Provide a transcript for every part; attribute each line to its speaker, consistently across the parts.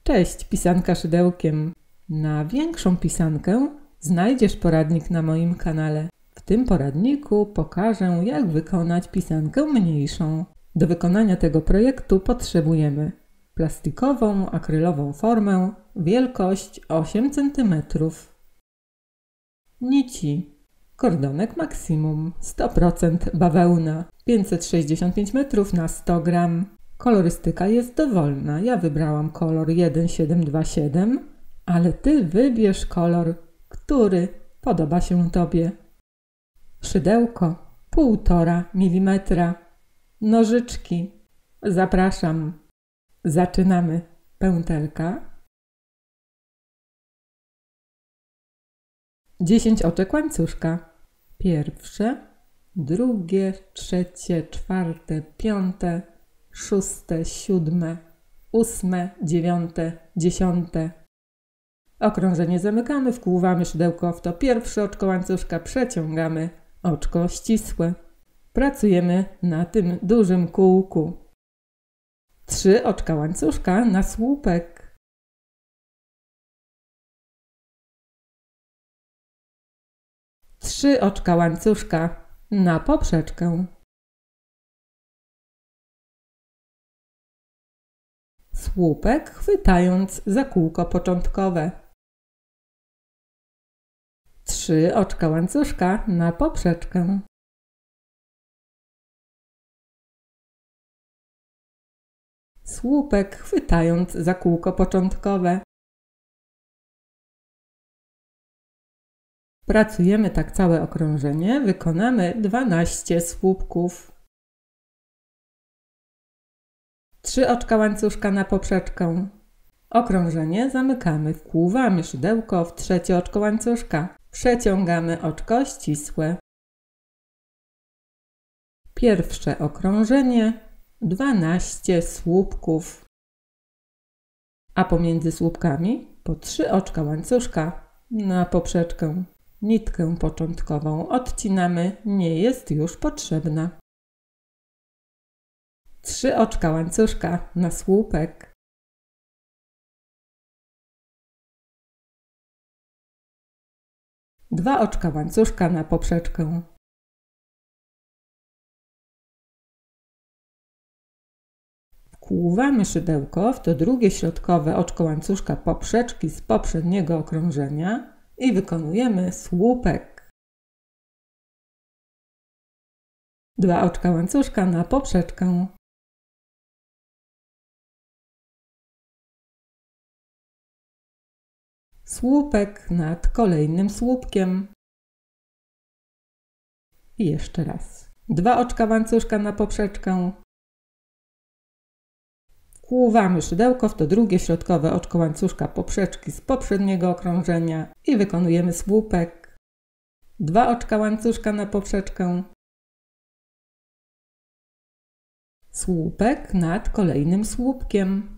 Speaker 1: Cześć, pisanka szydełkiem. Na większą pisankę znajdziesz poradnik na moim kanale. W tym poradniku pokażę, jak wykonać pisankę mniejszą. Do wykonania tego projektu potrzebujemy plastikową, akrylową formę, wielkość 8 cm, nici, kordonek maksimum, 100% bawełna, 565 metrów na 100 gram. Kolorystyka jest dowolna. Ja wybrałam kolor 1727, ale Ty wybierz kolor, który podoba się Tobie. Szydełko 1,5 mm. Nożyczki. Zapraszam. Zaczynamy. Pętelka. 10 oczek łańcuszka. Pierwsze, drugie, trzecie, czwarte, piąte, 6, 7, 8, 9, 10. Okrążenie zamykamy, wkłuwamy szydełko w to pierwsze oczko łańcuszka, przeciągamy oczko ścisłe. Pracujemy na tym dużym kółku. 3 oczka łańcuszka na słupek. 3 oczka łańcuszka na poprzeczkę. Słupek chwytając za kółko początkowe. 3 oczka łańcuszka na poprzeczkę. Słupek chwytając za kółko początkowe. Pracujemy tak całe okrążenie. Wykonamy 12 słupków. 3 oczka łańcuszka na poprzeczkę. Okrążenie zamykamy, wkłuwamy szydełko w trzecie oczko łańcuszka. Przeciągamy oczko ścisłe. Pierwsze okrążenie, 12 słupków. A pomiędzy słupkami po 3 oczka łańcuszka na poprzeczkę. Nitkę początkową odcinamy, nie jest już potrzebna. 3 oczka łańcuszka na słupek. 2 oczka łańcuszka na poprzeczkę. Wkłuwamy szydełko w to drugie środkowe oczko łańcuszka poprzeczki z poprzedniego okrążenia i wykonujemy słupek. 2 oczka łańcuszka na poprzeczkę. Słupek nad kolejnym słupkiem. I jeszcze raz. 2 oczka łańcuszka na poprzeczkę. Wkłuwamy szydełko w to drugie środkowe oczko łańcuszka poprzeczki z poprzedniego okrążenia i wykonujemy słupek. 2 oczka łańcuszka na poprzeczkę. Słupek nad kolejnym słupkiem.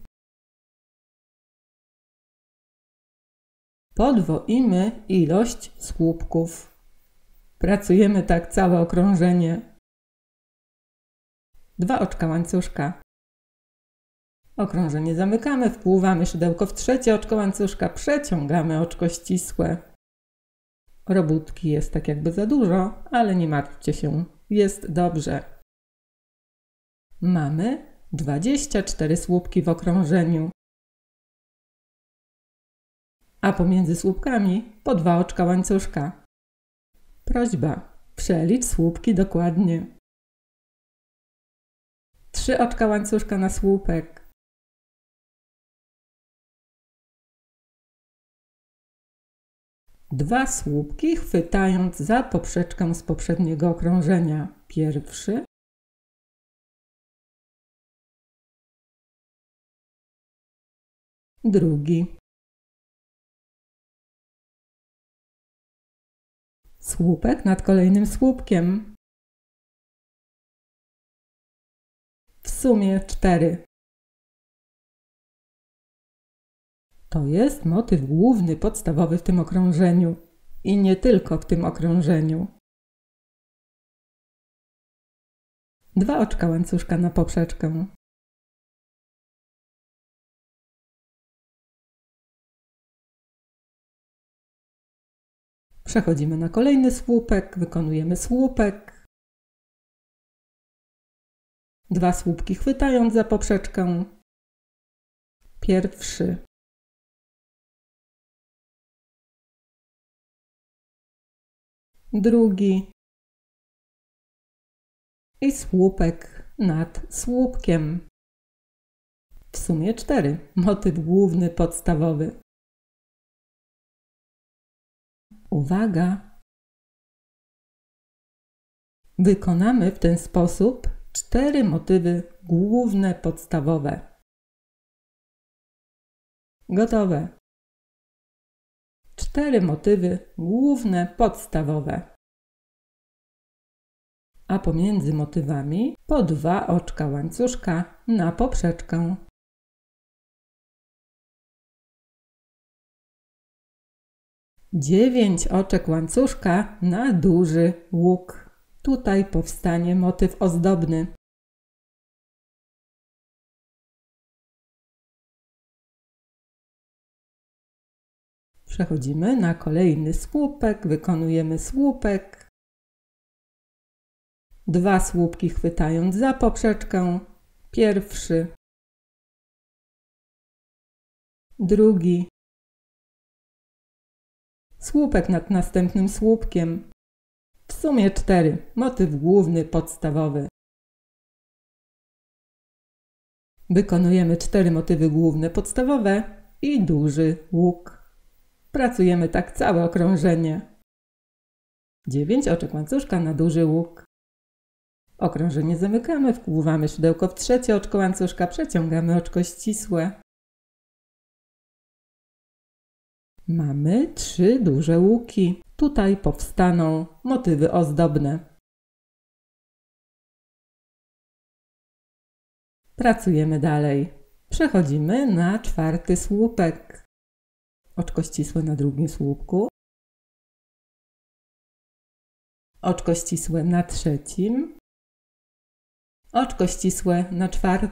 Speaker 1: Podwoimy ilość słupków. Pracujemy tak całe okrążenie. 2 oczka łańcuszka. Okrążenie zamykamy, wkłuwamy szydełko w trzecie oczko łańcuszka, przeciągamy oczko ścisłe. Robótki jest tak jakby za dużo, ale nie martwcie się, jest dobrze. Mamy 24 słupki w okrążeniu. A pomiędzy słupkami po 2 oczka łańcuszka. Prośba, przelicz słupki dokładnie. 3 oczka łańcuszka na słupek. 2 słupki chwytając za poprzeczkę z poprzedniego okrążenia. Pierwszy. Drugi. Słupek nad kolejnym słupkiem. W sumie 4. To jest motyw główny, podstawowy w tym okrążeniu. I nie tylko w tym okrążeniu. 2 oczka łańcuszka na poprzeczkę. Przechodzimy na kolejny słupek, wykonujemy słupek. 2 słupki chwytając za poprzeczkę. Pierwszy. Drugi. I słupek nad słupkiem. W sumie 4. Motyw główny, podstawowy. Uwaga! Wykonamy w ten sposób 4 motywy główne, podstawowe. Gotowe. 4 motywy główne, podstawowe. A pomiędzy motywami po 2 oczka łańcuszka na poprzeczkę. 9 oczek łańcuszka na duży łuk. Tutaj powstanie motyw ozdobny. Przechodzimy na kolejny słupek, wykonujemy słupek. 2 słupki chwytając za poprzeczkę. Pierwszy. Drugi. Słupek nad następnym słupkiem. W sumie 4. Motyw główny, podstawowy. Wykonujemy 4 motywy główne, podstawowe i duży łuk. Pracujemy tak całe okrążenie. 9 oczek łańcuszka na duży łuk. Okrążenie zamykamy, wkłuwamy szydełko w 3 oczko łańcuszka, przeciągamy oczko ścisłe. Mamy 3 duże łuki. Tutaj powstaną motywy ozdobne. Pracujemy dalej. Przechodzimy na 4 słupek. Oczko ścisłe na drugim słupku. Oczko ścisłe na 3. Oczko ścisłe na 4.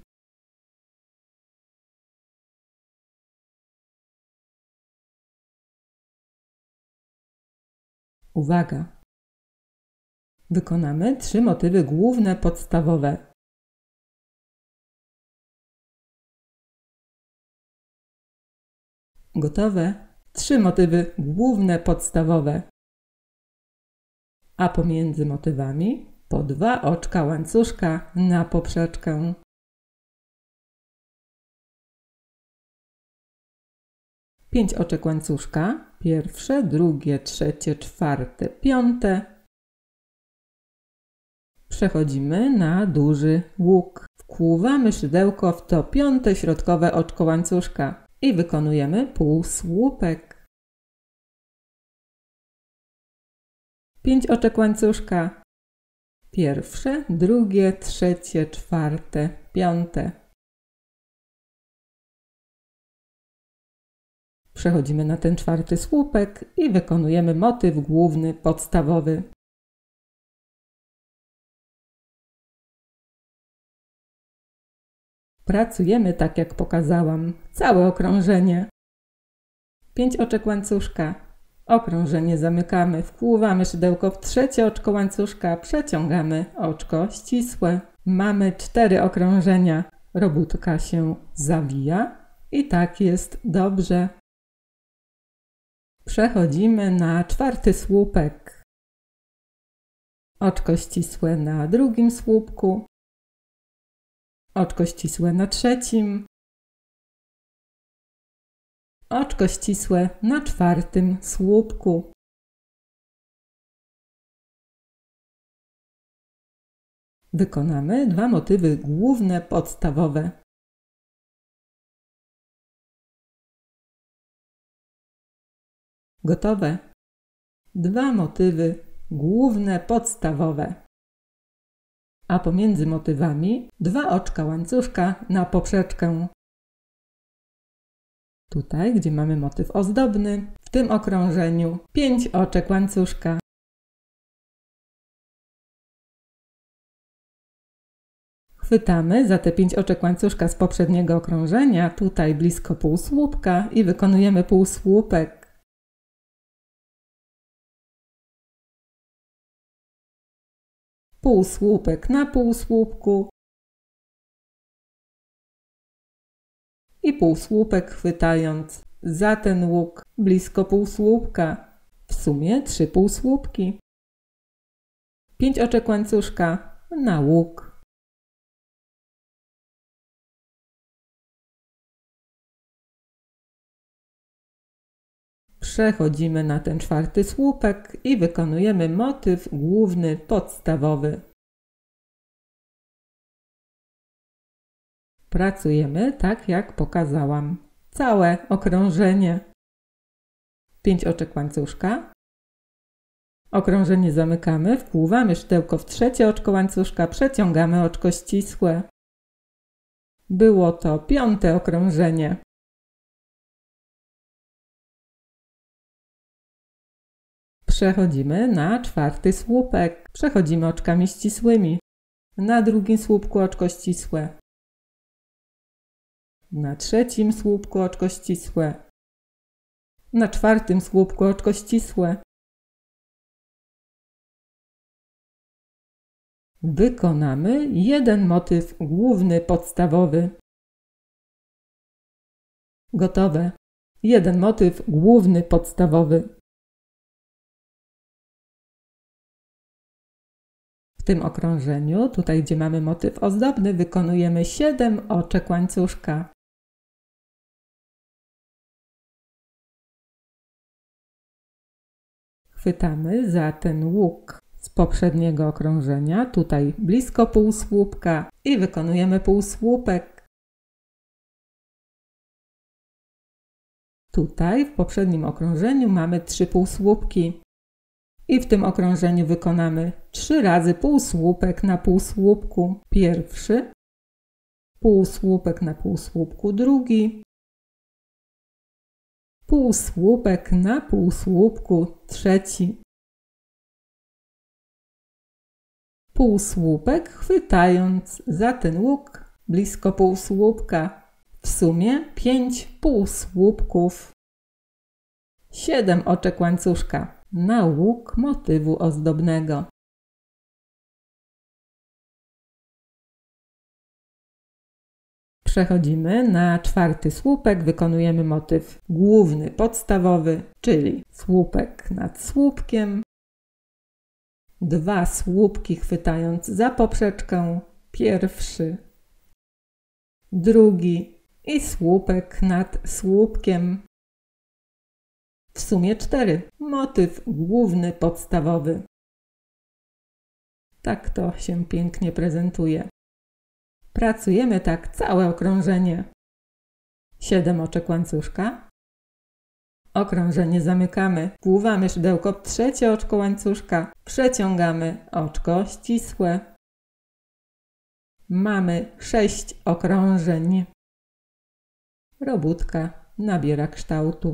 Speaker 1: Uwaga! Wykonamy 3 motywy główne, podstawowe. Gotowe? 3 motywy główne, podstawowe. A pomiędzy motywami po 2 oczka łańcuszka na poprzeczkę. Pięć oczek łańcuszka. Pierwsze, drugie, trzecie, czwarte, 5. Przechodzimy na duży łuk. Wkłuwamy szydełko w to 5. środkowe oczko łańcuszka i wykonujemy półsłupek. 5 oczek łańcuszka. Pierwsze, drugie, trzecie, czwarte, 5. Przechodzimy na ten 4. słupek i wykonujemy motyw główny, podstawowy. Pracujemy tak jak pokazałam, całe okrążenie. 5 oczek łańcuszka. Okrążenie zamykamy, wkłuwamy szydełko w 3. oczko łańcuszka, przeciągamy oczko ścisłe. Mamy 4 okrążenia. Robótka się zawija i tak jest dobrze. Przechodzimy na 4. słupek. Oczko ścisłe na drugim słupku. Oczko ścisłe na 3. Oczko ścisłe na 4. słupku. Wykonamy 2 motywy główne, podstawowe. Gotowe? 2 motywy główne, podstawowe. A pomiędzy motywami 2 oczka łańcuszka na poprzeczkę. Tutaj, gdzie mamy motyw ozdobny, w tym okrążeniu 5 oczek łańcuszka. Chwytamy za te 5 oczek łańcuszka z poprzedniego okrążenia, tutaj blisko półsłupka i wykonujemy półsłupek. półsłupek na półsłupku i półsłupek chwytając za ten łuk blisko półsłupka. W sumie 3 półsłupki. 5 oczek łańcuszka na łuk. Przechodzimy na ten 4. słupek i wykonujemy motyw główny podstawowy. Pracujemy tak jak pokazałam. Całe okrążenie. 5 oczek łańcuszka. Okrążenie zamykamy, wpływamy szydełko w 3. oczko łańcuszka, przeciągamy oczko ścisłe. Było to 5. okrążenie. Przechodzimy na 4. słupek. Przechodzimy oczkami ścisłymi. Na 2. słupku oczko ścisłe. Na 3. słupku oczko ścisłe. Na 4. słupku oczko ścisłe. Wykonamy jeden motyw główny podstawowy. Gotowe. Jeden motyw główny podstawowy. W tym okrążeniu, tutaj gdzie mamy motyw ozdobny, wykonujemy 7 oczek łańcuszka. Chwytamy za ten łuk z poprzedniego okrążenia, tutaj blisko półsłupka i wykonujemy półsłupek. Tutaj w poprzednim okrążeniu mamy 3 półsłupki i w tym okrążeniu wykonamy 3 razy półsłupek na półsłupku. Pierwszy, półsłupek na półsłupku drugi, półsłupek na półsłupku trzeci. Półsłupek chwytając za ten łuk blisko półsłupka. W sumie 5 półsłupków. 7 oczek łańcuszka na łuk motywu ozdobnego. Przechodzimy na 4. słupek, wykonujemy motyw główny podstawowy, czyli słupek nad słupkiem. 2 słupki chwytając za poprzeczkę, pierwszy, drugi i słupek nad słupkiem. W sumie 4. Motyw główny podstawowy. Tak to się pięknie prezentuje. Pracujemy tak całe okrążenie. 7 oczek łańcuszka. Okrążenie zamykamy, wpływamy szydełko w 3. oczko łańcuszka, przeciągamy oczko ścisłe. Mamy 6 okrążeń. Robótka nabiera kształtu.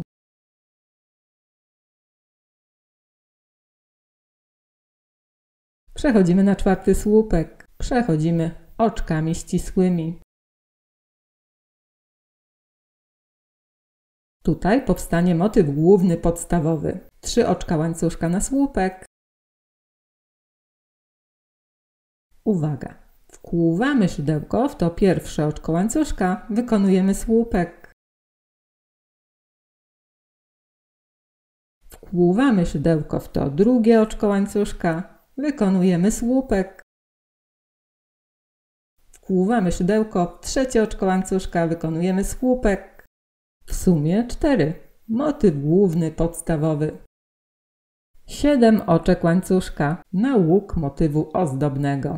Speaker 1: Przechodzimy na 4. słupek. Przechodzimy oczkami ścisłymi. Tutaj powstanie motyw główny podstawowy. 3 oczka łańcuszka na słupek. Uwaga! Wkłuwamy szydełko w to pierwsze oczko łańcuszka, wykonujemy słupek. Wkłuwamy szydełko w to drugie oczko łańcuszka, wykonujemy słupek. Wkłuwamy szydełko w 3. oczko łańcuszka, wykonujemy słupek. W sumie 4. Motyw główny podstawowy. 7 oczek łańcuszka na łuk motywu ozdobnego.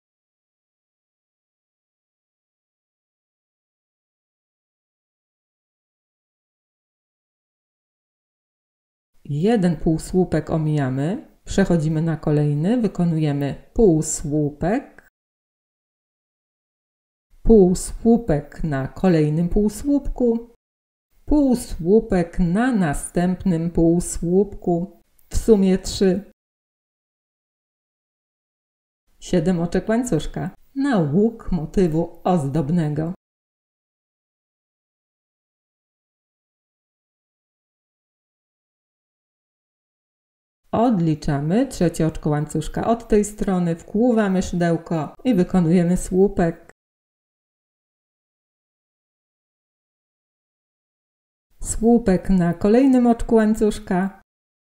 Speaker 1: Jeden półsłupek omijamy, przechodzimy na kolejny, wykonujemy półsłupek, półsłupek na kolejnym półsłupku, półsłupek na następnym półsłupku, w sumie 3. 7 oczek łańcuszka na łuk motywu ozdobnego. Odliczamy trzecie oczko łańcuszka od tej strony, wkłuwamy szydełko i wykonujemy słupek. Słupek na kolejnym oczku łańcuszka.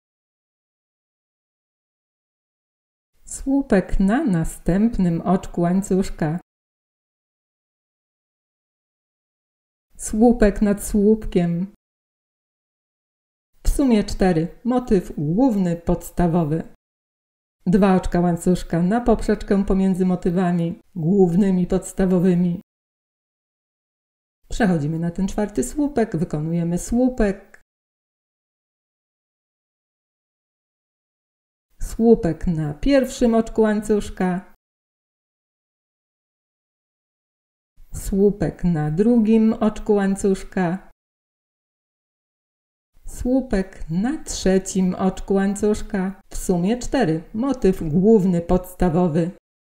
Speaker 1: Słupek na następnym oczku łańcuszka. Słupek nad słupkiem. W sumie 4. Motyw główny, podstawowy. 2 oczka łańcuszka na poprzeczkę pomiędzy motywami głównymi, podstawowymi. Przechodzimy na ten 4. słupek, wykonujemy słupek. Słupek na pierwszym oczku łańcuszka. Słupek na drugim oczku łańcuszka. Słupek na trzecim oczku łańcuszka. W sumie 4. Motyw główny, podstawowy.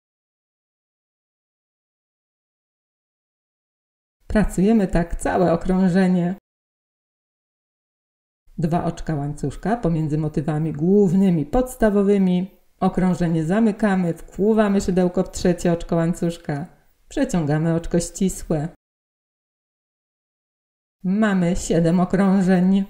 Speaker 1: Pracujemy tak całe okrążenie. 2 oczka łańcuszka pomiędzy motywami głównymi, podstawowymi. Okrążenie zamykamy, wkłuwamy szydełko w trzecie oczko łańcuszka. Przeciągamy oczko ścisłe. Mamy 7 okrążeń.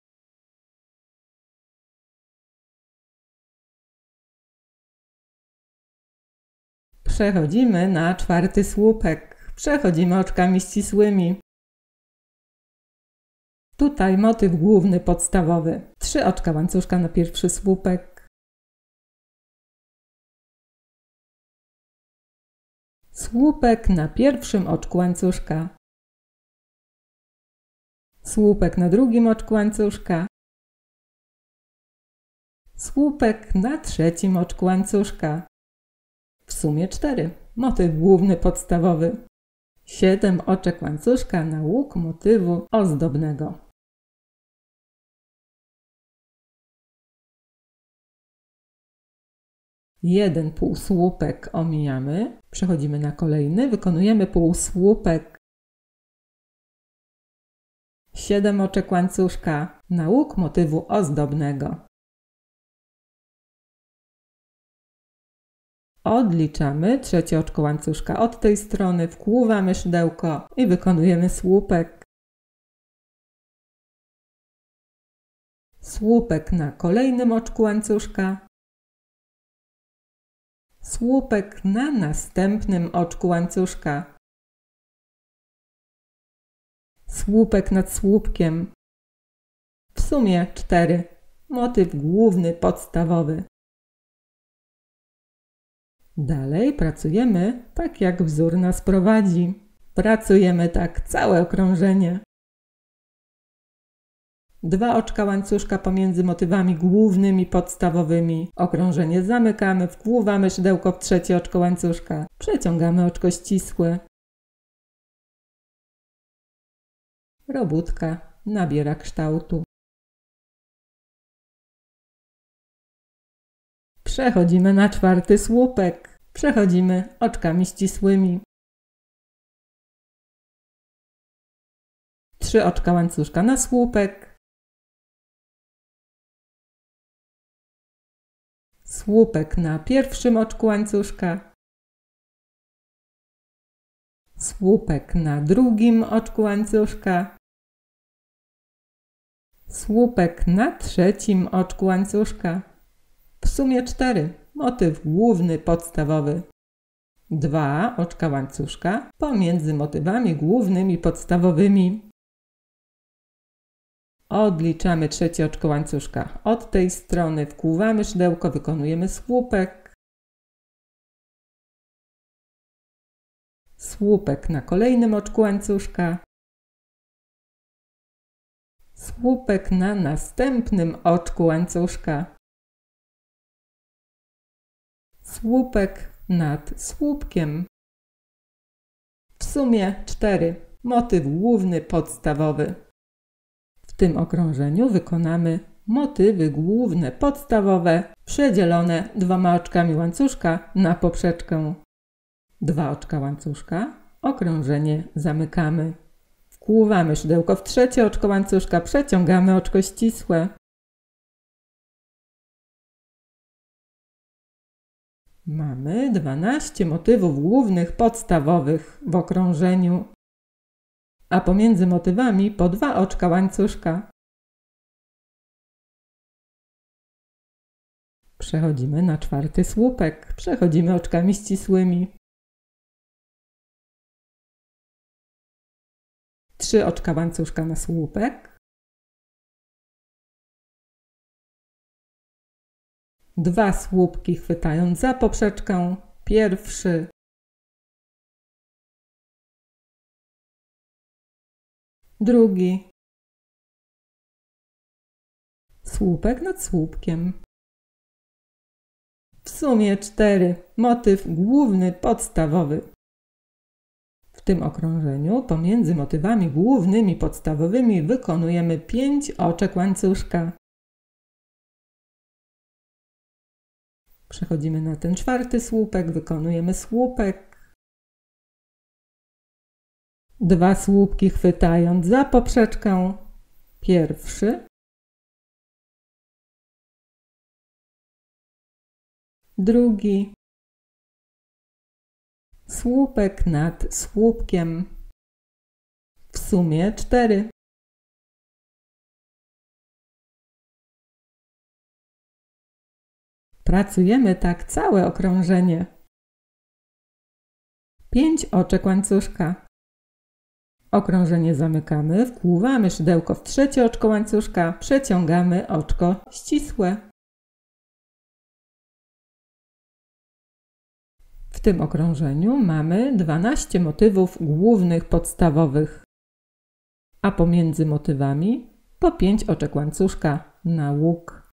Speaker 1: Przechodzimy na 4. słupek. Przechodzimy oczkami ścisłymi. Tutaj motyw główny, podstawowy. 3 oczka łańcuszka na pierwszy słupek. Słupek na pierwszym oczku łańcuszka. Słupek na drugim oczku łańcuszka. Słupek na trzecim oczku łańcuszka. W sumie 4. Motyw główny, podstawowy. 7 oczek łańcuszka na łuk motywu ozdobnego. 1 półsłupek omijamy. Przechodzimy na kolejny. Wykonujemy półsłupek. 7 oczek łańcuszka na łuk motywu ozdobnego. Odliczamy trzecie oczko łańcuszka od tej strony, wkłuwamy szydełko i wykonujemy słupek. Słupek na kolejnym oczku łańcuszka. Słupek na następnym oczku łańcuszka. Słupek nad słupkiem. W sumie 4. Motyw główny, podstawowy. Dalej pracujemy tak, jak wzór nas prowadzi. Pracujemy tak całe okrążenie. 2 oczka łańcuszka pomiędzy motywami głównymi, podstawowymi. Okrążenie zamykamy, wkłuwamy szydełko w trzecie oczko łańcuszka. Przeciągamy oczko ścisłe. Robótka nabiera kształtu. Przechodzimy na 4. słupek. Przechodzimy oczkami ścisłymi. 3 oczka łańcuszka na słupek. Słupek na pierwszym oczku łańcuszka. Słupek na drugim oczku łańcuszka. Słupek na trzecim oczku łańcuszka. W sumie 4. Motyw główny, podstawowy. 2 oczka łańcuszka pomiędzy motywami głównymi, podstawowymi. Odliczamy trzecie oczko łańcuszka od tej strony, wkłuwamy szydełko, wykonujemy słupek. Słupek na kolejnym oczku łańcuszka. Słupek na następnym oczku łańcuszka. Słupek nad słupkiem. W sumie 4. Motyw główny, podstawowy. W tym okrążeniu wykonamy motywy główne, podstawowe, przedzielone 2 oczkami łańcuszka na poprzeczkę. 2 oczka łańcuszka, okrążenie zamykamy. Wkłuwamy szydełko w trzecie oczko łańcuszka, przeciągamy oczko ścisłe. Mamy 12 motywów głównych podstawowych w okrążeniu, a pomiędzy motywami po 2 oczka łańcuszka. Przechodzimy na 4. słupek. Przechodzimy oczkami ścisłymi. 3 oczka łańcuszka na słupek. 2 słupki chwytając za poprzeczkę. Pierwszy. Drugi. Słupek nad słupkiem. W sumie 4. Motyw główny, podstawowy. W tym okrążeniu pomiędzy motywami głównymi, podstawowymi wykonujemy 5 oczek łańcuszka. Przechodzimy na ten 4. słupek, wykonujemy słupek. 2 słupki chwytając za poprzeczkę. Pierwszy. Drugi. Słupek nad słupkiem. W sumie 4. Pracujemy tak całe okrążenie. 5 oczek łańcuszka. Okrążenie zamykamy, wkłuwamy szydełko w 3. oczko łańcuszka, przeciągamy oczko ścisłe. W tym okrążeniu mamy 12 motywów głównych, podstawowych, a pomiędzy motywami po 5 oczek łańcuszka na łuk.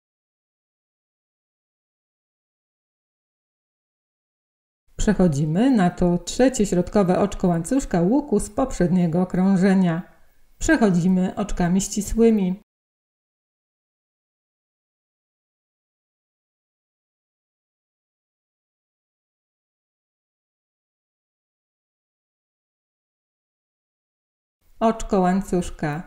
Speaker 1: Przechodzimy na to 3. środkowe oczko łańcuszka łuku z poprzedniego okrążenia. Przechodzimy oczkami ścisłymi. Oczko łańcuszka.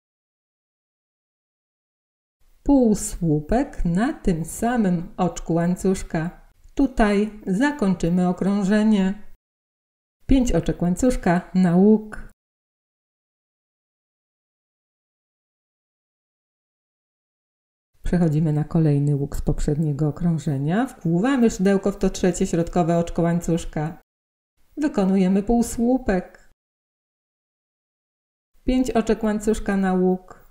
Speaker 1: Półsłupek na tym samym oczku łańcuszka. Tutaj zakończymy okrążenie. 5 oczek łańcuszka na łuk. Przechodzimy na kolejny łuk z poprzedniego okrążenia. Wkłuwamy szydełko w to 3. środkowe oczko łańcuszka. Wykonujemy półsłupek. 5 oczek łańcuszka na łuk.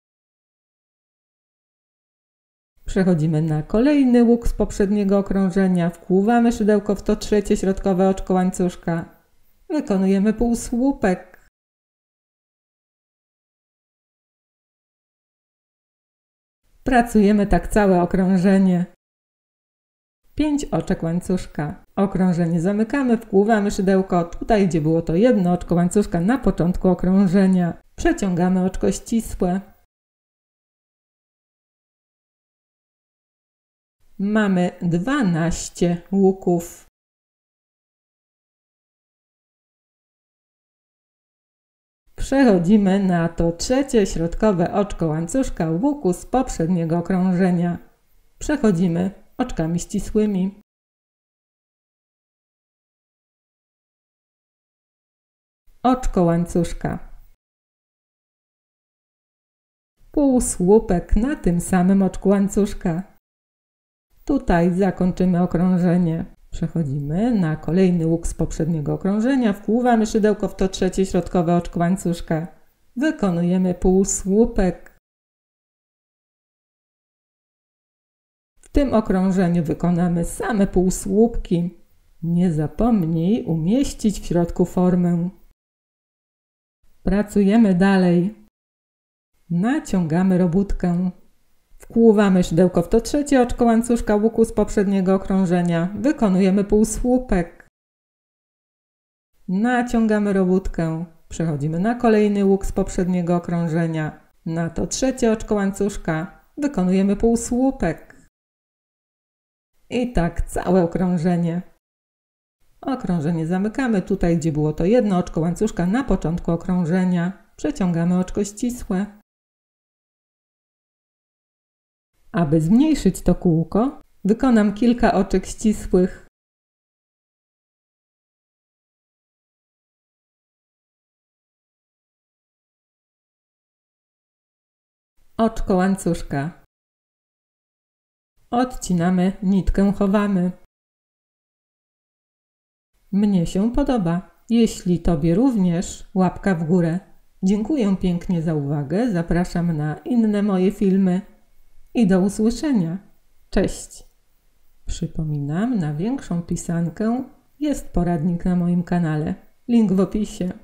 Speaker 1: Przechodzimy na kolejny łuk z poprzedniego okrążenia. Wkłuwamy szydełko w to 3. środkowe oczko łańcuszka. Wykonujemy półsłupek. Pracujemy tak całe okrążenie. 5 oczek łańcuszka. Okrążenie zamykamy, wkłuwamy szydełko tutaj, gdzie było to 1 oczko łańcuszka na początku okrążenia. Przeciągamy oczko ścisłe. Mamy 12 łuków. Przechodzimy na to 3. środkowe oczko łańcuszka łuku z poprzedniego okrążenia. Przechodzimy oczkami ścisłymi. Oczko łańcuszka. Półsłupek na tym samym oczku łańcuszka. Tutaj zakończymy okrążenie. Przechodzimy na kolejny łuk z poprzedniego okrążenia. Wkłuwamy szydełko w to 3. środkowe oczko łańcuszka. Wykonujemy półsłupek. W tym okrążeniu wykonamy same półsłupki. Nie zapomnij umieścić w środku formę. Pracujemy dalej. Naciągamy robótkę. Wkłuwamy szydełko w to 3. oczko łańcuszka łuku z poprzedniego okrążenia. Wykonujemy półsłupek. Naciągamy robótkę. Przechodzimy na kolejny łuk z poprzedniego okrążenia. Na to 3. oczko łańcuszka. Wykonujemy półsłupek. I tak całe okrążenie. Okrążenie zamykamy tutaj, gdzie było to 1 oczko łańcuszka na początku okrążenia. Przeciągamy oczko ścisłe. Aby zmniejszyć to kółko, Wykonam kilka oczek ścisłych. Oczko łańcuszka. Odcinamy, nitkę chowamy. Mnie się podoba. Jeśli Tobie również, łapka w górę. Dziękuję pięknie za uwagę, zapraszam na inne moje filmy i do usłyszenia. Cześć! Przypominam, na większą pisankę jest poradnik na moim kanale. Link w opisie.